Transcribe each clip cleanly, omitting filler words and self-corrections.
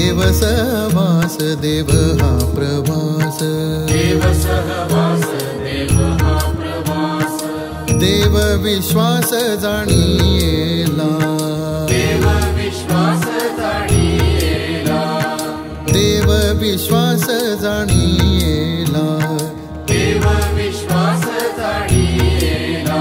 देव सहवास देव हा प्रवास देव सहवास देव हा प्रवास देव विश्वास जाणियेला देव विश्वास जाणियेला देव विश्वास जाणियेला देव विश्वास जाणियेला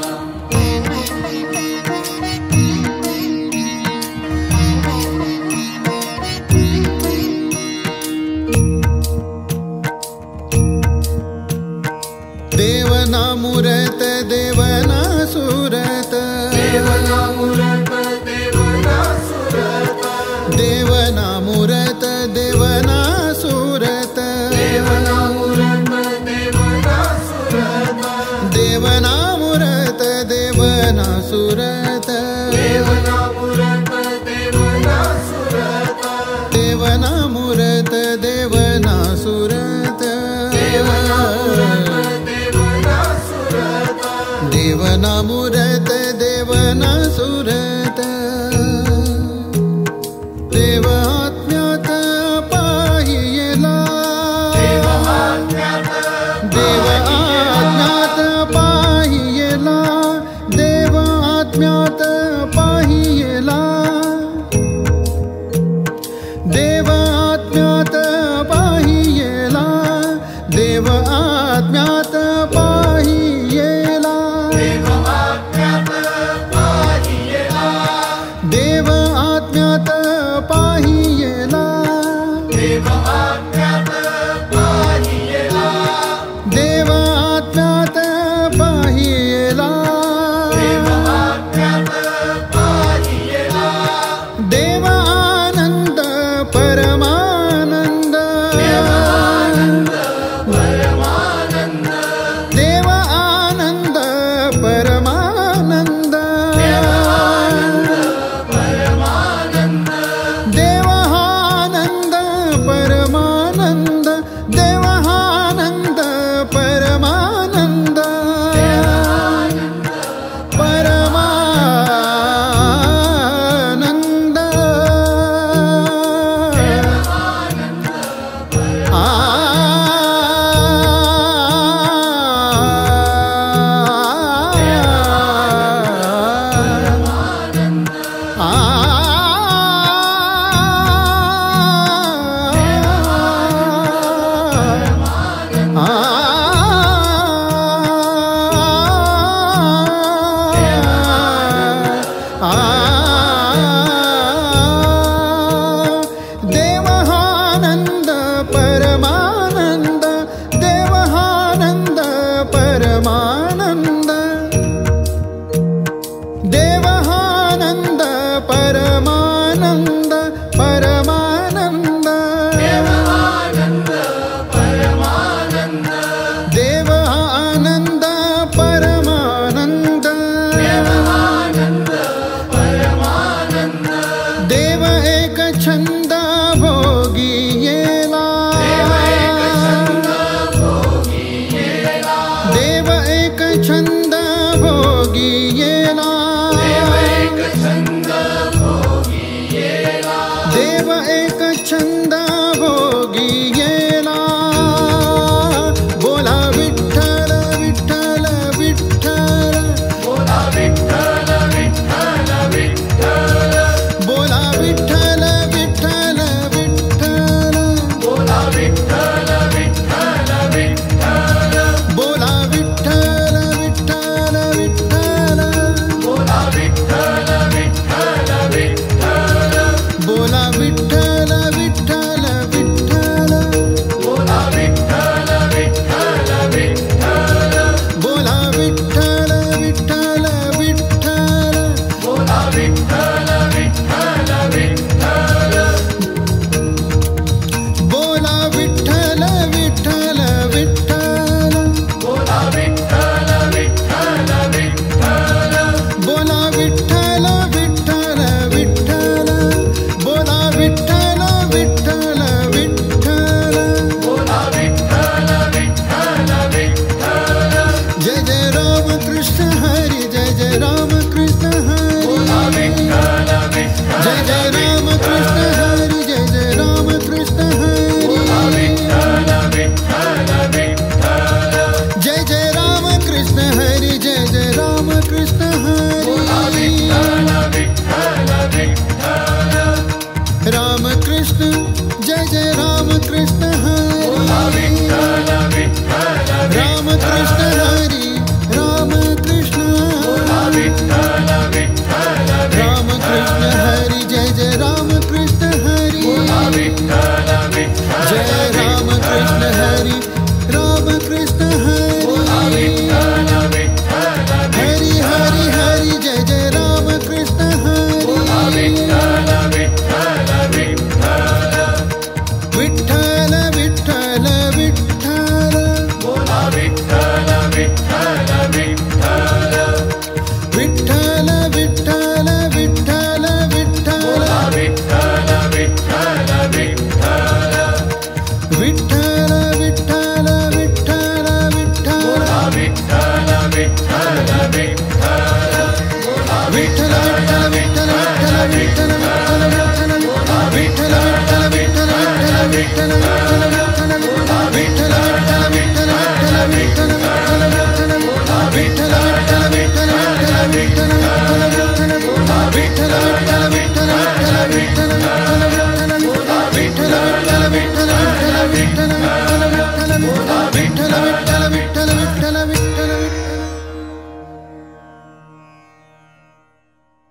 देवना मूरत देवना सुरत देवना मूरत देवना सुरत देवना मूरत देवना सुरत देवना मूरत देवना सुरत देवना मूरत देवना सुरत देवना मूरत देवना सुरत देवना मूरत देवना सुरत देवना मूरत देवना सुरत देवना मूरत देवना सुरत देव आत्म्यात पाहिला देव आत्म्यात पाहिला देव आत्म्यात पाहिला देव आत्म्यात पाहिला देव आत्म्यात पाहिला देव आत्म्यात पाहिला देव आत्म्यात पाहिला देव आत्म्यात पाहिला देव आत्म्यात पाहिला देव आत्म्यात पाहिला देव आनंद परमानंद परमानंद देव आनंद परमानंद परमानंद देव आनंद परमानंद देव आनंद परमानंद परमानंद देवानंद परमानंद देवानंद परमानंद देवानंद परमानंद परमानंद देवानंद परमानंद देवानंद परमानंद देवानंद परमानंद देव एक छंद भोगी येला देव दर्शन